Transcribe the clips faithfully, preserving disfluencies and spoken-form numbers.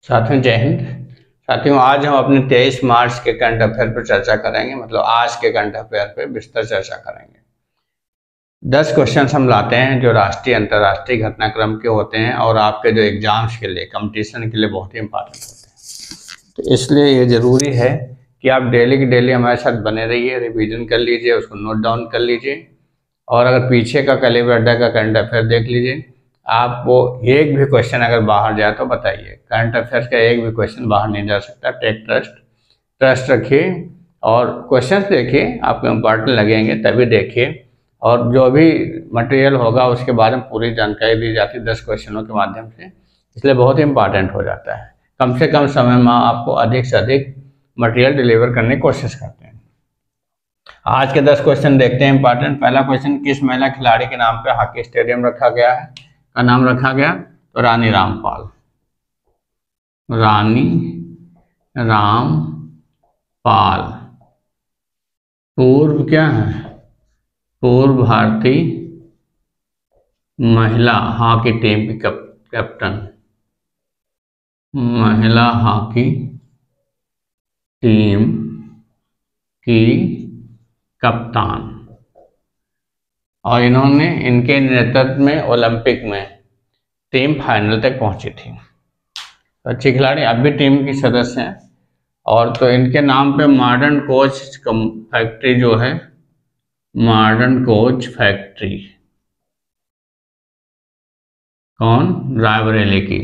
साथियों जय हिंद। साथियों आज हम अपने तेईस मार्च के करंट अफेयर पर चर्चा करेंगे, मतलब आज के करंट अफेयर पे विस्तार चर्चा करेंगे। दस क्वेश्चन हम लाते हैं जो राष्ट्रीय अंतर्राष्ट्रीय घटनाक्रम के होते हैं और आपके जो एग्जाम्स के लिए कंपटीशन के लिए बहुत ही इंपॉर्टेंट होते हैं। तो इसलिए ये ज़रूरी है कि आप डेली की डेली हमारे साथ बने रहिए, रिविजन कर लीजिए, उसको नोट डाउन कर लीजिए और अगर पीछे का कैलिबर अड्डा का करंट अफेयर देख लीजिए। आप वो एक भी क्वेश्चन अगर बाहर जाए तो बताइए। करंट अफेयर्स का एक भी क्वेश्चन बाहर नहीं जा सकता। टेक ट्रस्ट ट्रस्ट रखिए और क्वेश्चन देखिए, आपको इम्पोर्टेंट लगेंगे तभी देखिए। और जो भी मटेरियल होगा उसके बारे में पूरी जानकारी दी जाती है दस क्वेश्चनों के माध्यम से, इसलिए बहुत ही इंपॉर्टेंट हो जाता है। कम से कम समय में आपको अधिक से अधिक मटेरियल डिलीवर करने की कोशिश करते हैं। आज के दस क्वेश्चन देखते हैं इंपॉर्टेंट। पहला क्वेश्चन, किस महिला खिलाड़ी के नाम पे हॉकी स्टेडियम रखा गया है का नाम रखा गया? तो रानी रामपाल। रानी रामपाल पूर्व क्या है? पूर्व भारतीय महिला हॉकी टीम की कैप्टन, महिला हॉकी टीम की कप्तान, और इन्होंने इनके नेतृत्व में ओलंपिक में टीम फाइनल तक पहुंची थी। तो अच्छी खिलाड़ी, अब भी टीम की सदस्य हैं। और तो इनके नाम पे मॉडर्न कोच फैक्ट्री जो है, मॉडर्न कोच फैक्ट्री कौन? रायबरेली की,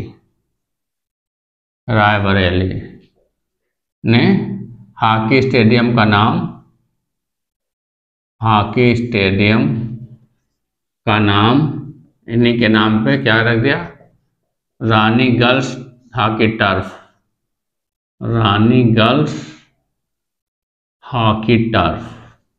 रायबरेली ने हॉकी स्टेडियम का नाम हॉकी स्टेडियम का नाम इन्हीं के नाम पे क्या रख दिया? Rani girls hockey turf, Rani girls hockey turf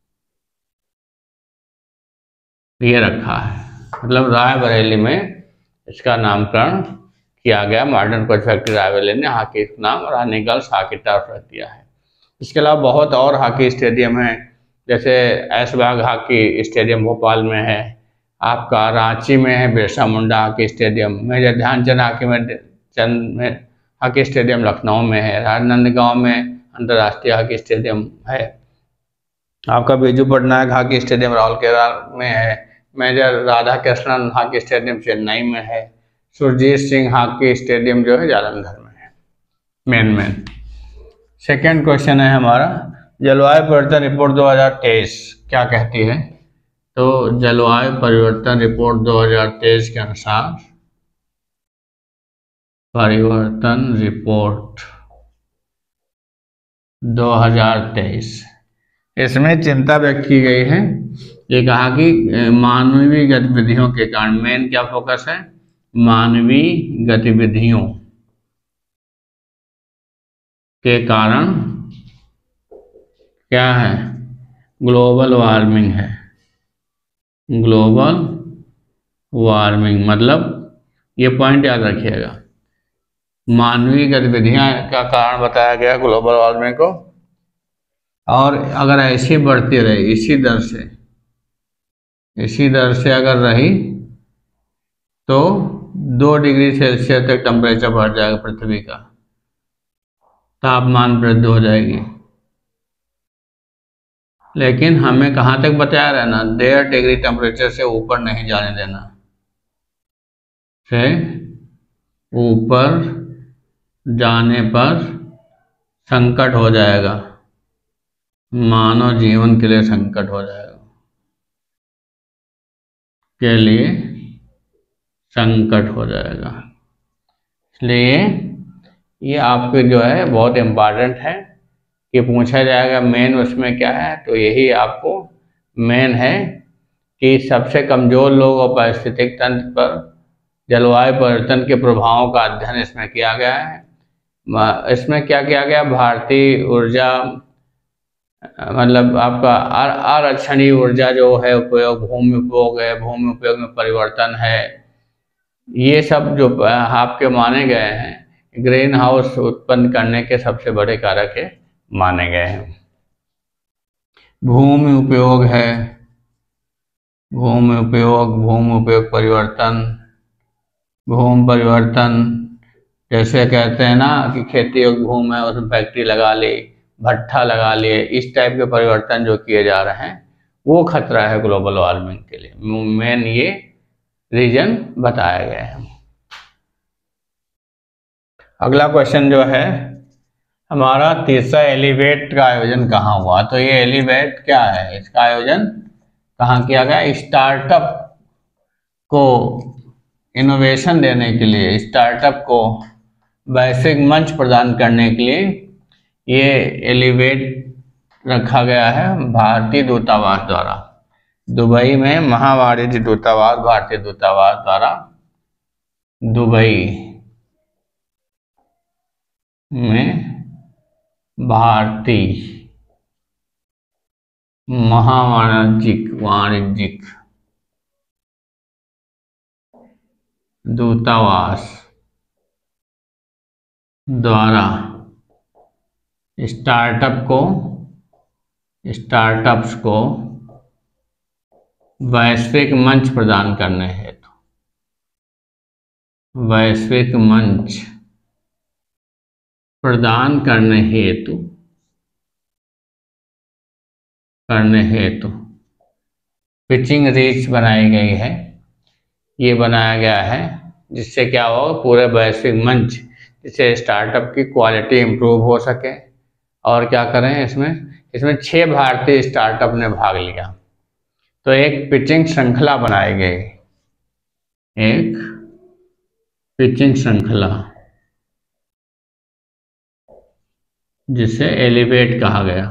ये रखा है। मतलब रायबरेली में इसका नामकरण किया गया। मॉडर्न कोच फैक्ट्री रायबरेली ने हॉकी का नाम रानी गर्ल्स हॉकी टर्फ रख दिया है। इसके अलावा बहुत और हॉकी स्टेडियम है, जैसे ऐशबाग हॉकी स्टेडियम भोपाल में है, आपका रांची में है Birsa Munda hockey stadium, major Dhyanchand hockey में चंद में हॉकी स्टेडियम लखनऊ में है, राजनांदगांव में अंतर्राष्ट्रीय हॉकी स्टेडियम है, आपका बीजू पटनायक हॉकी स्टेडियम राउरकेला में है, major Radha Krishnan hockey stadium Chennai में है, सुरजीत सिंह हॉकी स्टेडियम जो है जालंधर में है। मेन मेन सेकेंड क्वेश्चन है हमारा, जलवायु परिवर्तन रिपोर्ट दो हज़ार तेईस क्या कहती है? तो जलवायु परिवर्तन रिपोर्ट दो हज़ार तेईस के अनुसार, परिवर्तन रिपोर्ट दो हज़ार तेईस, इसमें चिंता व्यक्त की गई है। ये कहा कि मानवीय गतिविधियों के कारण, मेन क्या फोकस है? मानवीय गतिविधियों के कारण क्या है? ग्लोबल वार्मिंग है। ग्लोबल वार्मिंग मतलब ये पॉइंट याद रखिएगा, मानवीय गतिविधियां का कारण बताया गया ग्लोबल वार्मिंग को। और अगर ऐसी बढ़ती रही, इसी दर से इसी दर से अगर रही तो दो डिग्री सेल्सियस तक टेम्परेचर बढ़ जाएगा, पृथ्वी का तापमान वृद्धि हो जाएगी। लेकिन हमें कहाँ तक बताया रहना? डेढ़ डिग्री टेम्परेचर से ऊपर नहीं जाने देना, से ऊपर जाने पर संकट हो जाएगा, मानव जीवन के लिए संकट हो जाएगा, के लिए संकट हो जाएगा। इसलिए ये आपके जो है बहुत इम्पॉर्टेंट है कि पूछा जाएगा मेन उसमें क्या है। तो यही आपको मेन है कि सबसे कमजोर लोग और पारिस्थितिक तंत्र पर जलवायु परिवर्तन के प्रभावों का अध्ययन इसमें किया गया है। इसमें क्या किया गया? भारतीय ऊर्जा, मतलब आपका आरक्षणीय ऊर्जा जो है उपयोग, भूमि उपयोग है, भूमि उपयोग में परिवर्तन है, ये सब जो आपके माने गए हैं ग्रीन हाउस उत्पन्न करने के सबसे बड़े कारक है माने गए हैं। भूमि उपयोग है, भूमि उपयोग, भूमि उपयोग परिवर्तन, भूमि परिवर्तन, जैसे कहते हैं ना कि खेती योग्य भूमि है उसमें फैक्ट्री लगा ली, भट्ठा लगा लिए, इस टाइप के परिवर्तन जो किए जा रहे हैं वो खतरा है ग्लोबल वार्मिंग के लिए। मेन ये रीजन बताया गया है। अगला क्वेश्चन जो है हमारा तीसरा, एलिवेट का आयोजन कहाँ हुआ? तो ये एलिवेट क्या है, इसका आयोजन कहाँ किया गया? स्टार्टअप को इनोवेशन देने के लिए, स्टार्टअप को वैश्विक मंच प्रदान करने के लिए ये एलिवेट रखा गया है भारतीय दूतावास द्वारा। दुबई में महावाणिज्य दूतावास, भारतीय दूतावास द्वारा दुबई में भारतीय महावाणिज्यिक वाणिज्यिक दूतावास द्वारा स्टार्टअप को स्टार्टअप्स को वैश्विक मंच प्रदान करने हेतु वैश्विक मंच प्रदान करने हेतु करने हेतु पिचिंग रीच बनाई गई है। ये बनाया गया है जिससे क्या हो, पूरे वैश्विक मंच, जिससे स्टार्टअप की क्वालिटी इम्प्रूव हो सके। और क्या करें, इसमें इसमें छह भारतीय स्टार्टअप ने भाग लिया। तो एक पिचिंग श्रृंखला बनाई गई, एक पिचिंग श्रृंखला जिसे एलिवेट कहा गया,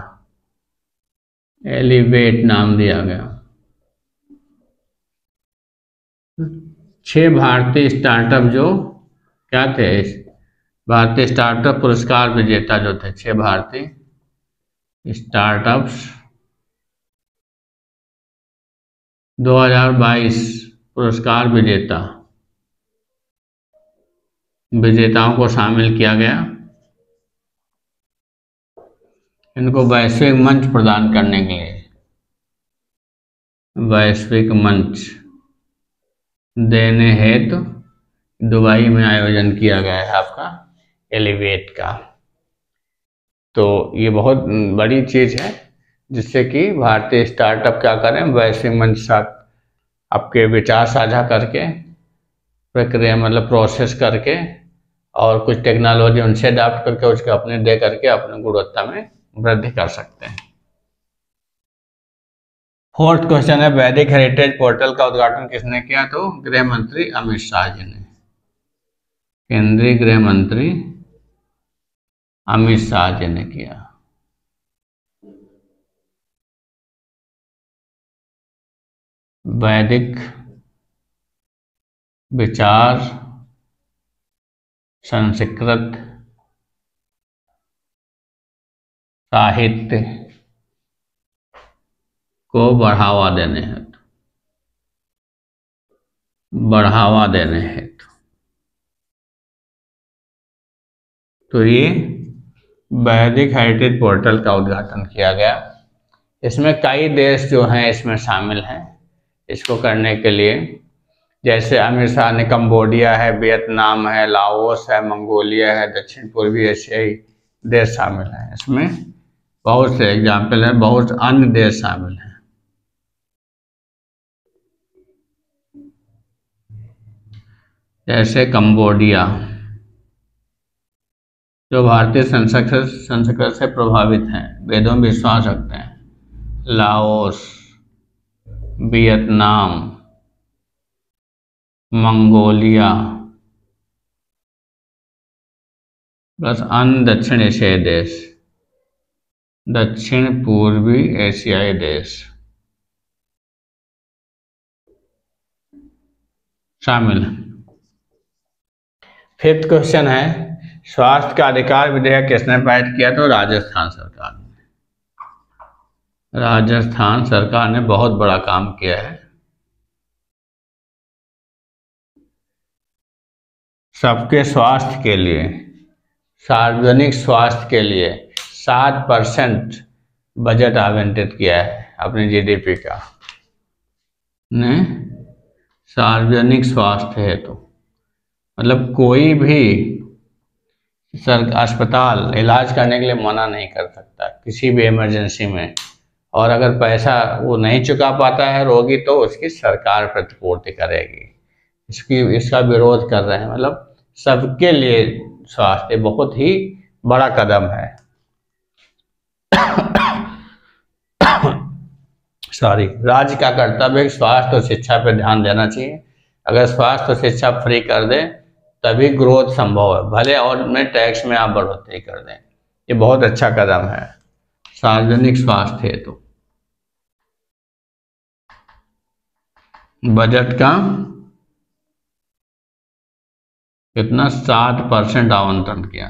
एलिवेट नाम दिया गया। छह भारतीय स्टार्टअप जो क्या थे, भारतीय स्टार्टअप पुरस्कार विजेता जो थे, छह भारतीय स्टार्टअप्स दो हज़ार बाईस पुरस्कार विजेता विजेताओं को शामिल किया गया। इनको वैश्विक मंच प्रदान करने के लिए वैश्विक मंच देने हेतु दुबई में आयोजन किया गया है आपका एलिवेट का। तो ये बहुत बड़ी चीज़ है जिससे कि भारतीय स्टार्टअप क्या करें, वैश्विक मंच साथ आपके विचार साझा करके, प्रक्रिया मतलब प्रोसेस करके और कुछ टेक्नोलॉजी उनसे अडॉप्ट करके उसके अपने दे करके अपने गुणवत्ता में वृद्धि कर सकते हैं। फोर्थ क्वेश्चन है, वैदिक हेरिटेज पोर्टल का उद्घाटन किसने किया? तो गृह मंत्री अमित शाह जी ने, केंद्रीय गृह मंत्री अमित शाह जी ने किया। वैदिक विचार संस्कृत साहित्य को बढ़ावा देने हेतु बढ़ावा देने हेतु तो ये वैदिक हेरिटेज पोर्टल का उद्घाटन किया गया। इसमें कई देश जो हैं इसमें शामिल हैं इसको करने के लिए, जैसे अमित शाह ने कंबोडिया है, वियतनाम है, लाओस है, मंगोलिया है, दक्षिण पूर्वी एशियाई देश शामिल हैं। इसमें बहुत से एग्जाम्पल हैं, बहुत अन्य देश शामिल हैं। जैसे कंबोडिया जो भारतीय संस्कृत संस्कृत से प्रभावित हैं, वेदों में विश्वास रखते हैं। लाओस, वियतनाम, मंगोलिया प्लस अन्य दक्षिण एशियाई देश, दक्षिण पूर्वी एशियाई देश शामिल हैं। फिफ्थ क्वेश्चन है, स्वास्थ्य का अधिकार विधेयक किसने पारित किया? तो राजस्थान सरकार ने। राजस्थान सरकार ने बहुत बड़ा काम किया है। सबके स्वास्थ्य के लिए, सार्वजनिक स्वास्थ्य के लिए सात परसेंट बजट आवंटित किया है अपनी जीडीपी का ने सार्वजनिक स्वास्थ्य हेतु। मतलब कोई भी सर अस्पताल इलाज करने के लिए मना नहीं कर सकता किसी भी इमरजेंसी में, और अगर पैसा वो नहीं चुका पाता है रोगी तो उसकी सरकार प्रतिपूर्ति करेगी। इसकी इसका विरोध कर रहे हैं, मतलब सबके लिए स्वास्थ्य बहुत ही बड़ा कदम है। सॉरी राज्य का कर्तव्य स्वास्थ्य और शिक्षा पर ध्यान देना चाहिए। अगर स्वास्थ्य और शिक्षा फ्री कर दे तभी ग्रोथ संभव है, भले और में टैक्स में आप बढ़ोतरी कर दें। ये बहुत अच्छा कदम है सार्वजनिक स्वास्थ्य हेतु। बजट का कितना सात परसेंट आवंटन किया।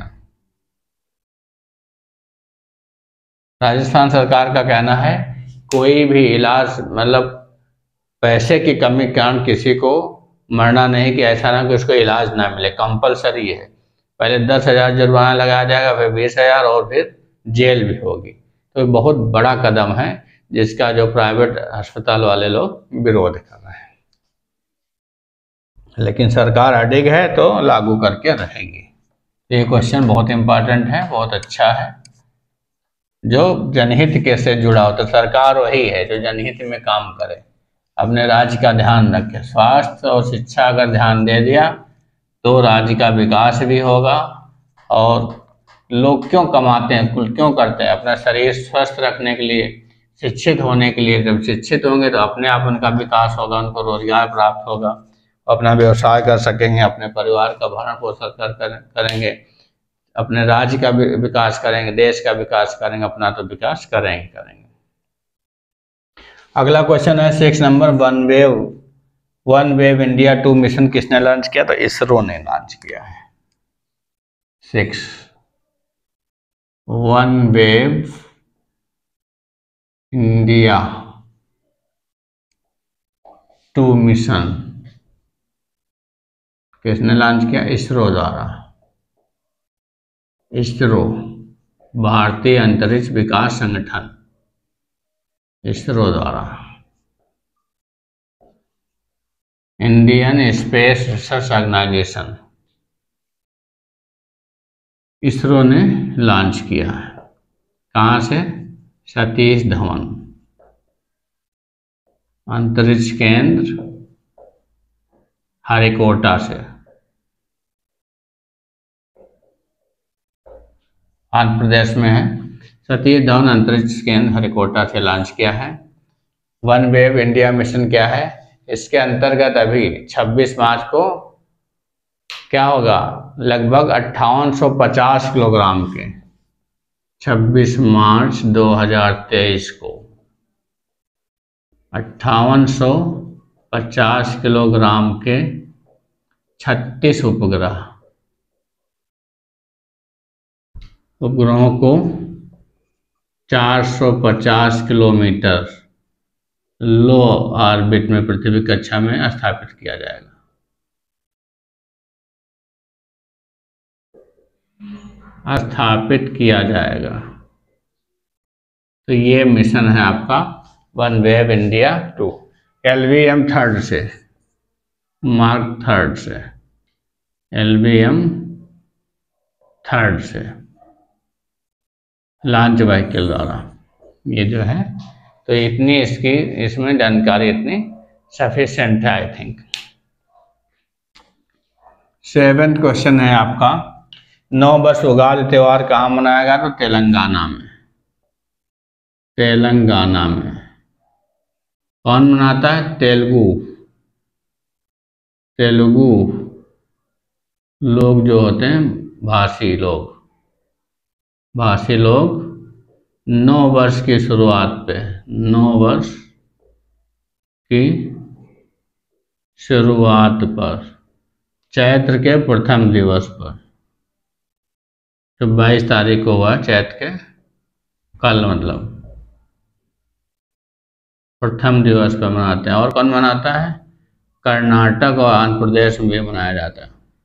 राजस्थान सरकार का कहना है कोई भी इलाज मतलब पैसे की कमी के कारण किसी को मरना नहीं, कि ऐसा ना कि उसको इलाज ना मिले। कंपलसरी है, पहले दस हजार जुर्माना लगाया जाएगा, फिर बीस हजार और फिर जेल भी होगी। तो ये बहुत बड़ा कदम है जिसका जो प्राइवेट अस्पताल वाले लोग विरोध कर रहे हैं, लेकिन सरकार अडिग है तो लागू करके रहेगी। ये क्वेश्चन बहुत इंपॉर्टेंट है, बहुत अच्छा है, जो जनहित के से जुड़ा हो। तो सरकार वही है जो जनहित में काम करे, अपने राज्य का ध्यान रखे। स्वास्थ्य और शिक्षा अगर ध्यान दे दिया तो राज्य का विकास भी होगा। और लोग क्यों कमाते हैं, कुल क्यों करते हैं? अपना शरीर स्वस्थ रखने के लिए, शिक्षित होने के लिए। जब शिक्षित होंगे तो अपने आप उनका विकास होगा, उनको रोजगार प्राप्त होगा, अपना व्यवसाय कर सकेंगे, अपने परिवार का भरण पोषण कर, कर करेंगे, अपने राज्य का विकास करेंगे, देश का विकास करेंगे, अपना तो विकास करेंगे करेंगे अगला क्वेश्चन है six number, OneWeb OneWeb India two mission किसने लॉन्च किया? तो इसरो ने लॉन्च किया है। Six OneWeb India two mission किसने लॉन्च किया? इसरो द्वारा। इसरो भारतीय अंतरिक्ष विकास संगठन, इसरो द्वारा। Indian space research organisation, ISRO ने लॉन्च किया है। कहाँ से? सतीश धवन अंतरिक्ष केंद्र हरिकोटा से, आंध्र प्रदेश में है। सतीश धवन अंतरिक्ष केंद्र हरिकोटा से लॉन्च किया है। वन वेव इंडिया मिशन क्या है? इसके अंतर्गत अभी छब्बीस मार्च को क्या होगा? लगभग अट्ठावन सौ पचास किलोग्राम के, छब्बीस मार्च दो हज़ार तेईस को अट्ठावन सौ पचास किलोग्राम के छत्तीस उपग्रह उपग्रहों को चार सौ पचास किलोमीटर लो ऑर्बिट में पृथ्वी कक्षा में स्थापित किया जाएगा। स्थापित किया जाएगा तो ये मिशन है आपका OneWeb India two, LVM third से, मार्क थर्ड से, एलवीएम थर्ड से लॉन्च व्हीकल द्वारा ये जो है। तो इतनी इसकी इसमें जानकारी इतनी सफिशिएंट है आई थिंक। सेवेंथ क्वेश्चन है आपका, नौ वर्ष उगादि त्योहार कहाँ मनाया गया? तो तेलंगाना में। तेलंगाना में कौन मनाता है? तेलुगु तेलुगु लोग जो होते हैं, भाषी लोग भाषी लोग नौ वर्ष की शुरुआत पे, नौ वर्ष की शुरुआत पर, चैत्र के प्रथम दिवस पर, तो बाईस तारीख को हुआ चैत्र के, कल मतलब प्रथम दिवस पर मनाते हैं। और कौन मनाता है? कर्नाटक और आंध्र प्रदेश में भी मनाया जाता है।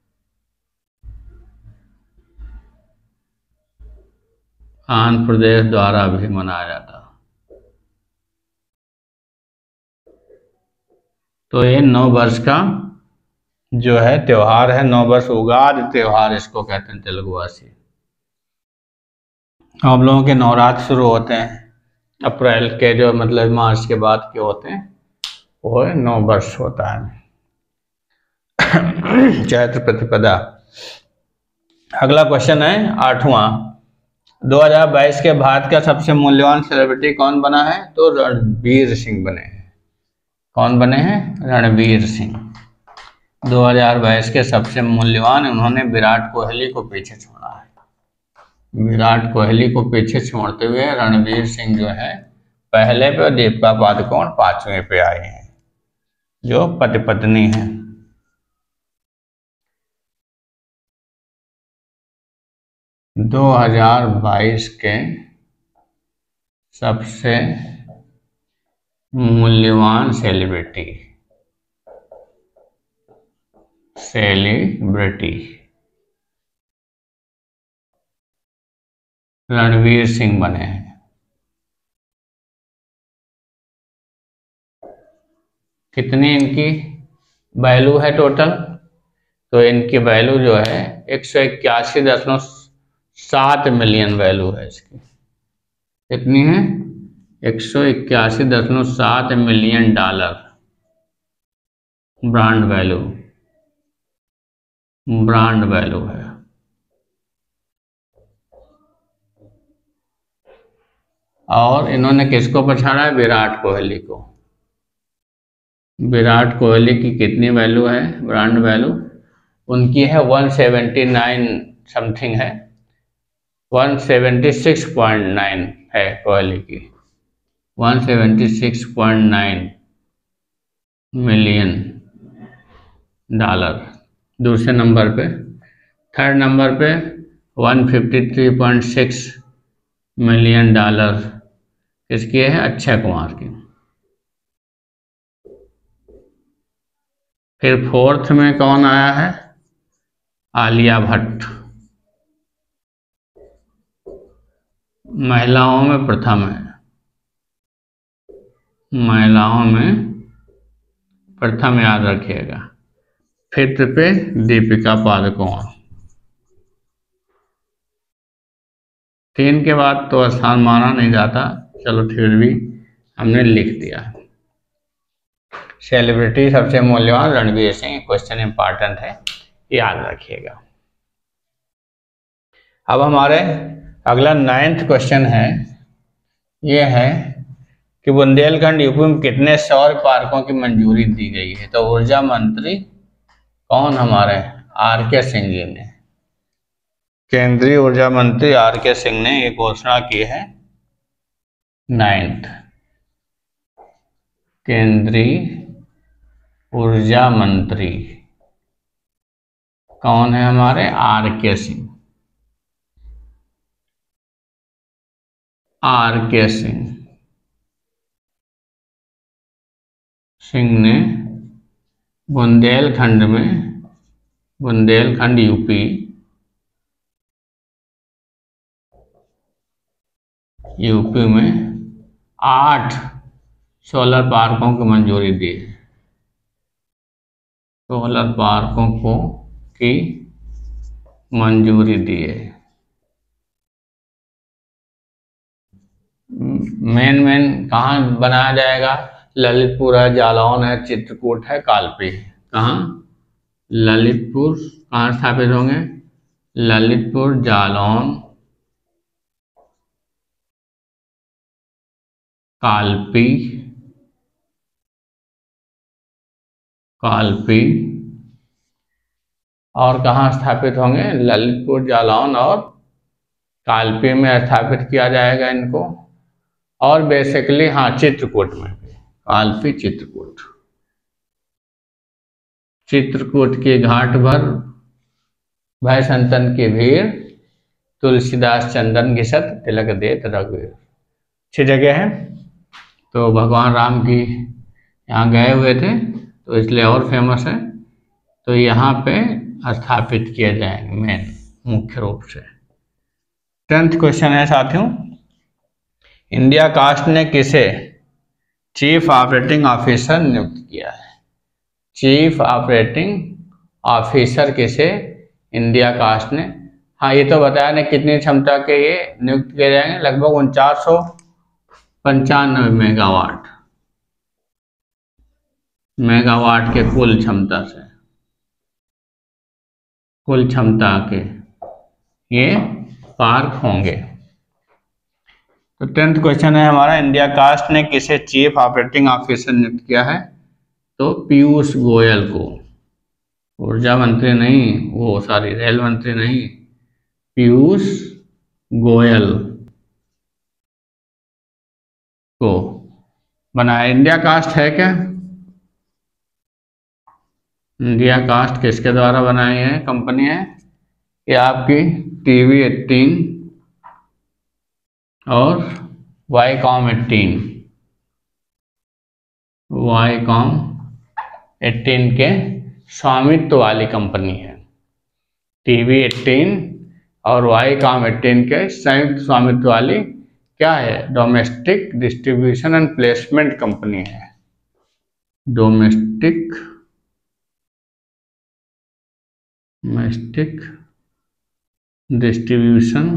आंध्र प्रदेश द्वारा भी मनाया जाता है। तो ये नौ वर्ष का जो है त्योहार है नौ वर्ष, उगादि त्योहार इसको कहते हैं तेलुगुवासी। हम लोगों के नवरात्र शुरू होते हैं अप्रैल के, जो मतलब मार्च के बाद के होते हैं, वो नौ वर्ष होता है चैत्र प्रतिपदा। अगला क्वेश्चन है आठवां, दो हज़ार बाईस के भारत का सबसे मूल्यवान सेलिब्रिटी कौन बना है? तो रणवीर सिंह बने हैं। कौन बने हैं? रणवीर सिंह। दो हज़ार बाईस के सबसे मूल्यवान, उन्होंने विराट कोहली को पीछे छोड़ा है। विराट कोहली को पीछे छोड़ते हुए रणवीर सिंह जो है पहले पे, और दीपिका पादुकोण पांचवें पे आए हैं, जो पति पत्नी हैं। दो हज़ार बाईस के सबसे मूल्यवान सेलिब्रिटी सेलिब्रिटी रणवीर सिंह बने हैं। कितनी इनकी वैल्यू है टोटल? तो इनकी वैल्यू जो है एक सौ इक्यासी दशमलव सात मिलियन वैल्यू है इसकी। कितनी है? एक सौ इक्यासी दशमलव सात million dollar brand value brand value है। और इन्होंने किसको पछाड़ा है? विराट कोहली को। विराट कोहली की कितनी वैल्यू है? ब्रांड वैल्यू उनकी है एक सौ उन्यासी समथिंग है, एक सौ छिहत्तर पॉइंट नौ है कोहली की, एक सौ छिहत्तर पॉइंट नौ मिलियन डॉलर। दूसरे नंबर पे, थर्ड नंबर पे एक सौ तिरेपन पॉइंट छह मिलियन डॉलर किसकी है? अक्षय कुमार की। फिर फोर्थ में कौन आया है? आलिया भट्ट। महिलाओं में प्रथम है, महिलाओं में प्रथम, याद रखिएगा। फिफ्थ पे दीपिका पादुकोण। तीन के बाद तो स्थान माना नहीं जाता, चलो फिर भी हमने लिख दिया। सेलिब्रिटी सबसे मूल्यवान रणवीर सिंह। क्वेश्चन इंपॉर्टेंट है, याद रखिएगा। अब हमारे अगला नाइन्थ क्वेश्चन है, ये है कि बुंदेलखंड यूपी में कितने सौर पार्कों की मंजूरी दी गई है? तो ऊर्जा मंत्री कौन हमारे? आर के सिंह जी ने, केंद्रीय ऊर्जा मंत्री आर के सिंह ने ये घोषणा की है। नाइन्थ, केंद्रीय ऊर्जा मंत्री कौन है हमारे? आर के सिंह। आर के सिंह सिंह ने बुंदेलखंड में, बुंदेलखंड यूपी यूपी में आठ सोलर पार्कों की मंजूरी दी है। सोलर पार्कों को की मंजूरी दी है। मेन मेन कहाँ बनाया जाएगा? ललितपुर है, जालौन है, चित्रकूट है, कालपी है। कहाँ? ललितपुर कहाँ स्थापित होंगे? ललितपुर, जालौन, कालपी, कालपी और कहाँ स्थापित होंगे? ललितपुर, जालौन और कालपी में स्थापित किया जाएगा इनको। और बेसिकली हाँ चित्रकूट में, कालपी, चित्रकूट। चित्रकूट के घाट पर भय संतन की भीड़, तुलसीदास चंदन घिसत तिलक देत रघुवीर। अच्छी जगह है। तो भगवान राम की यहाँ गए हुए थे तो इसलिए और फेमस है। तो यहाँ पे स्थापित किए जाएंगे मेन मुख्य रूप से। टेंथ क्वेश्चन है साथियों, इंडिया कास्ट ने किसे चीफ ऑपरेटिंग ऑफिसर नियुक्त किया है? चीफ ऑपरेटिंग ऑफिसर किसे इंडिया कास्ट ने, हाँ ये तो बताया नहीं कितनी क्षमता के ये नियुक्त किए जाएंगे, लगभग उनचास सौ पंचानवे मेगावाट मेगावाट के कुल क्षमता से, कुल क्षमता के ये पार्क होंगे। तो टेंथ क्वेश्चन है हमारा, इंडिया कास्ट ने किसे चीफ ऑपरेटिंग ऑफिसर नियुक्त किया है? तो पीयूष गोयल को, ऊर्जा मंत्री नहीं, वो सॉरी रेल मंत्री नहीं, पीयूष गोयल को बनाया। इंडिया कास्ट है क्या? इंडिया कास्ट किसके द्वारा बनाई है कंपनी है? ये आपकी टीवी एटीन और वाईकॉम एटीन, वाईकॉम एटीन के स्वामित्व वाली कंपनी है। टीवी एटीन और वाईकॉम एटीन के संयुक्त स्वामित्व वाली क्या है? Domestic distribution and placement company है। Domestic domestic distribution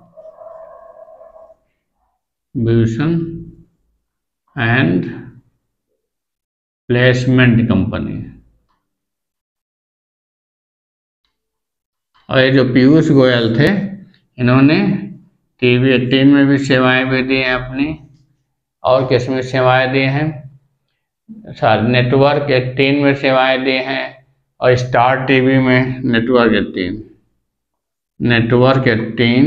distribution and placement company. और ये जो पीयूष गोयल थे, इन्होंने टीवी एटीन में भी सेवाएं भी दी हैं अपनी, और किस में सेवाएं दी हैं? नेटवर्क एटीन में सेवाएं दी हैं, और स्टार टीवी में network eighteen network eighteen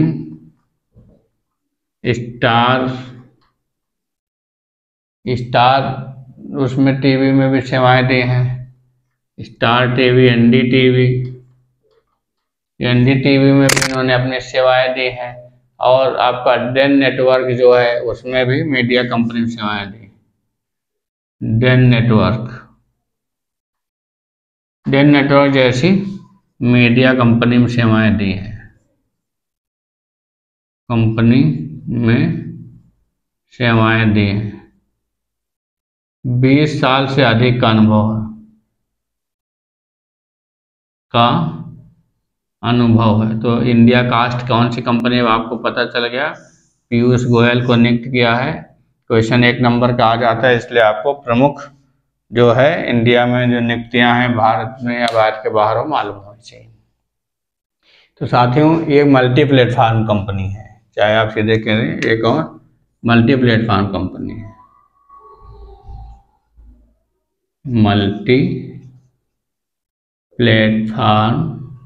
Star Star उसमें टीवी में भी सेवाएं दी हैं। Star TV, NDTV, NDTV में भी इन्होंने अपनी सेवाएं दी हैं, और आपका डेन नेटवर्क जो है उसमें भी मीडिया कंपनी में सेवाएं दी। डेन नेटवर्क डेन नेटवर्क जैसी मीडिया कंपनी में सेवाएं दी हैं, कंपनी में सेवाएं दी हैं। बीस साल से अधिक का अनुभव है का अनुभव है। तो इंडिया कास्ट कौन सी कंपनी है आपको पता चल गया, पीयूष गोयल को नियुक्त किया है। क्वेश्चन एक नंबर का आ जाता है, इसलिए आपको प्रमुख जो है इंडिया में जो नियुक्तियां हैं भारत में या भारत के बाहर हो मालूम होनी चाहिए। तो साथियों ये मल्टी प्लेटफॉर्म कंपनी है, चाहे आप सीधे कह रहे हैं, एक और मल्टी प्लेटफॉर्म कंपनी है, मल्टी प्लेटफॉर्म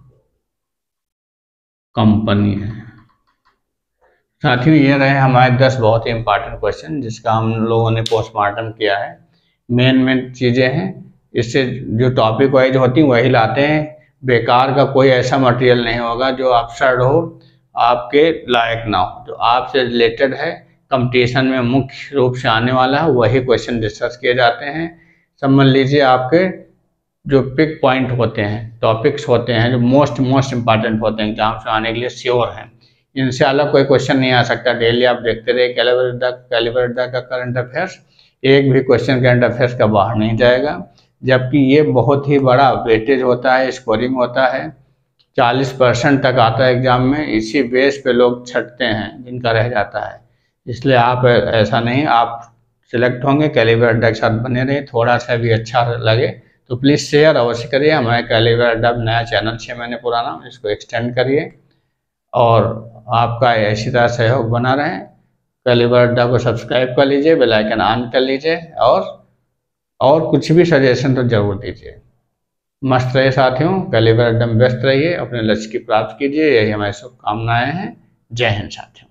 कंपनी है। साथियों ये रहे हमारे दस बहुत ही इंपॉर्टेंट क्वेश्चन जिसका हम लोगों ने पोस्टमार्टम किया है। मेन मेन चीज़ें हैं, इससे जो टॉपिक वाइज होती हैं वही लाते हैं। बेकार का कोई ऐसा मटेरियल नहीं होगा जो अपसर्ड हो, आपके लायक ना हो, जो आपसे रिलेटेड है, कंपटीशन में मुख्य रूप से आने वाला है, वही क्वेश्चन डिस्कस किए जाते हैं। समझ लीजिए आपके जो पिक पॉइंट होते हैं, टॉपिक्स होते हैं जो मोस्ट मोस्ट इंपॉर्टेंट होते हैं, एग्जाम से आने के लिए श्योर हैं, इनसे अलग कोई क्वेश्चन नहीं आ सकता। डेली आप देखते रहिए कैलिबर तक कैलिबर तक का करंट अफेयर्स, एक भी क्वेश्चन करंट अफेयर्स का बाहर नहीं जाएगा, जबकि ये बहुत ही बड़ा वेटेज होता है, स्कोरिंग होता है, चालीस परसेंट तक आता है एग्जाम में। इसी बेस पे लोग छटते हैं जिनका रह जाता है, इसलिए आप ऐसा नहीं, आप सिलेक्ट होंगे कैलिबर अड्डा के साथ बने रहिए। थोड़ा सा भी अच्छा लगे तो प्लीज़ शेयर अवश्य करिए। हमारे कैलिबर अड्डा नया चैनल छः महीने पुराना, इसको एक्सटेंड करिए और आपका इसी तरह सहयोग बना रहे। कैलिबर अड्डा को सब्सक्राइब कर लीजिए, बेल आइकन ऑन कर लीजिए, और और कुछ भी सजेशन तो जरूर दीजिए। मस्त रहिए साथियों, कैलिबर अड्डा में व्यस्त रहिए, अपने लक्ष्य की प्राप्ति कीजिए, यही हमारी शुभकामनाएं हैं। जय हिंद साथियों।